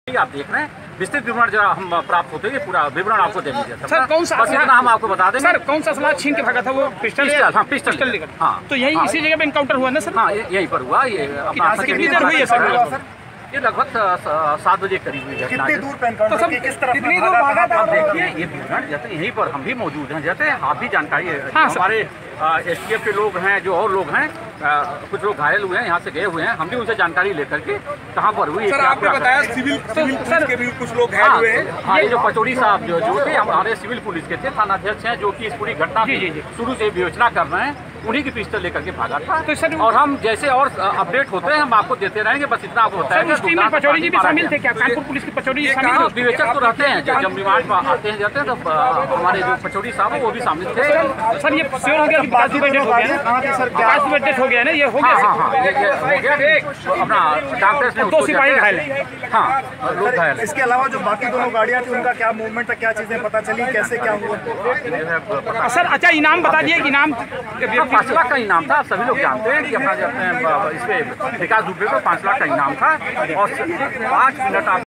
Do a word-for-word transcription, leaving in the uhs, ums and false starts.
आप देख रहे हैं, विस्तृत विवरण जो हम प्राप्त होते हैं पूरा विवरण आपको दे दीजिए सर। कौन सा बस इतना हम आपको बता दें सर, कौन सा असला छीन के भागा था वो? पिस्टल? हाँ, पिस्टल लेकर। हाँ, तो यही हाँ, इसी जगह पे इनकाउंटर हुआ ना सर? हाँ, यहीं पर हुआ। ये कितनी देर हुई है सर? ये लगभग सात बजे करीब हुई है। कितनी दूर पे एनकाउंटर तो सब किस तरफ कितनी दूर भागा था? आप देखिए ये विवरण जैसे यहीं पर हम भी मौजूद हैं, जैसे आप भी जानकारी है। हाँ, हमारे एस टी एफ के लोग हैं, जो और लोग हैं, आ, कुछ लोग घायल हुए हैं, यहाँ से गए हुए हैं, हम भी उनसे जानकारी लेकर के कहाँ पर हुई। सर आपने बताया सिविल सिविल पुलिस के भी कुछ लोग घायल हुए हैं। हाँ, ये जो पचौड़ी साहब जो जो थे हमारे सिविल पुलिस के थे, थाना अध्यक्ष हैं, जो कि इस पूरी घटना की शुरू से विवेचना कर रहे हैं, उन्हीं की पिस्टल लेकर के भागा था। तो सर, और हम जैसे और अपडेट होते हैं हम आपको देते रहेंगे। बस इतना आपको बताया उस टीम में पचौड़ी जी भी शामिल थे क्या? कानपुर पुलिस की पचौड़ी जी शामिल थे? विवेचक तो रहते हैं, जब रिमांड में आते हैं जाते हैं तो हमारे जो पचौड़ी साहब है वो भी शामिल थे। सर ये श्योर हो गया कि पाँच डेट हो गया ना? पाँच डेट हो गया ना? ये हो गया? हाँ हाँ, ये ये हो गया। अपना डॉक्टर ने दो सिपाही घायल हैं। हाँ, लोग घायल। इसके अलावा जो बाकी दोनों गाड़ियाँ थी उनका क्या मूवमेंट था, क्या चीजें पता चली, कैसे क्या हुआ? सर अच्छा इनाम बता दिए, इनाम पाँच लाख का इनाम था। सभी लोग जानते हैं कि अपना इस पे विकास दुबे को पाँच लाख का इनाम था और पाँच मिनट